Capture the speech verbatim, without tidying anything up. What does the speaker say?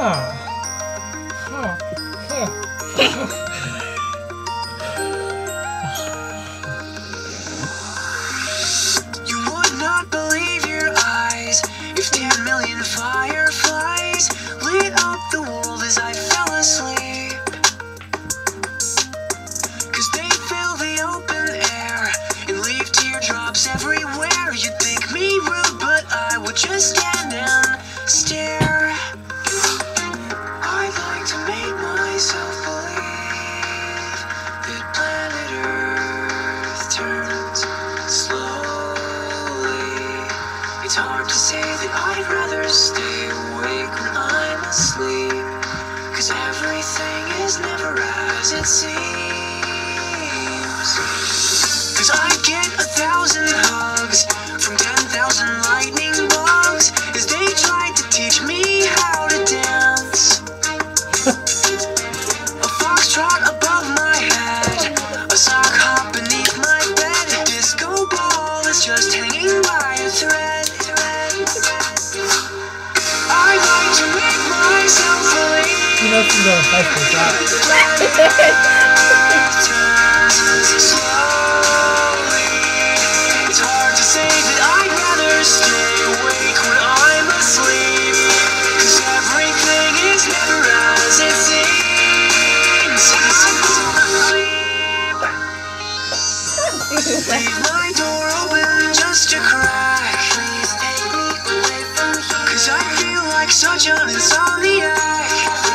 You would not believe your eyes if ten million fireflies lit up the world as I fell asleep. 'Cause they fill the open air and leave teardrops everywhere. You'd think me rude, but I would just stand and stare. I'd like to make myself believe that planet Earth turns slowly. It's hard to say that I'd rather stay awake when I'm asleep, 'cause everything is never as it seems. 'Cause I get a thousand hugs from ten thousand lightning bugs as they tried to teach me how to dance. A foxtrot above my head, a sock hop beneath my bed, a disco ball is just hanging by a thread. I like to make myself believe. You know she's going to fight for that. It's hard to say that I'd rather stay awake when I'm asleep, 'cause everything is never as it seems. Leave my door open just a crack. Please take me away from here, 'cause I feel like such an insomniac.